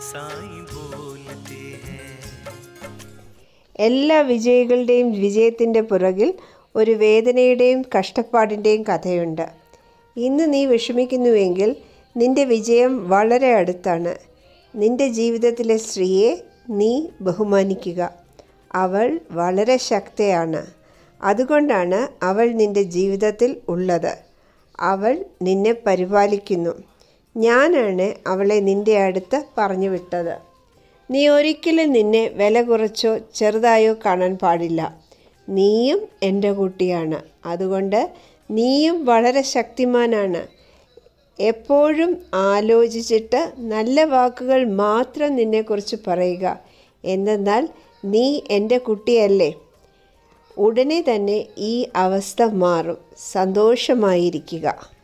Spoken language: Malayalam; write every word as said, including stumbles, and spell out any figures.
साईं बोलते हैं. എല്ലാ വിജയികളുടെയും വിജയത്തിൻ്റെ പുറകിൽ ഒരു വേദനയുടെയും കഷ്ടപ്പാടിൻ്റെയും കഥയുണ്ട്. ഇന്ന് നീ വിഷമിക്കുന്നുവെങ്കിൽ നിന്റെ വിജയം വളരെ അടുത്താണ്. നിന്റെ ജീവിതത്തിലെ സ്ത്രീയെ നീ ബഹുമാനിക്കുക. അവൾ വളരെ ശക്തയാണ്. അതുകൊണ്ടാണ് അവൾ നിന്റെ ജീവിതത്തിൽ ഉള്ളത്. അവൾ നിന്നെ പരിപാലിക്കുന്നു. ഞാനാണ് അവളെ നിന്റെ അടുത്ത് പറഞ്ഞു വിട്ടത്. നീ ഒരിക്കലും നിന്നെ വില കുറച്ചോ ചെറുതായോ കാണാൻ പാടില്ല. നീയും എൻ്റെ കുട്ടിയാണ്. അതുകൊണ്ട് നീയും വളരെ ശക്തിമാനാണ്. എപ്പോഴും ആലോചിച്ചിട്ട് നല്ല വാക്കുകൾ മാത്രം നിന്നെക്കുറിച്ച് പറയുക. എന്തെന്നാൽ നീ എൻ്റെ കുട്ടിയല്ലേ. ഉടനെ തന്നെ ഈ അവസ്ഥ മാറും. സന്തോഷമായിരിക്കുക.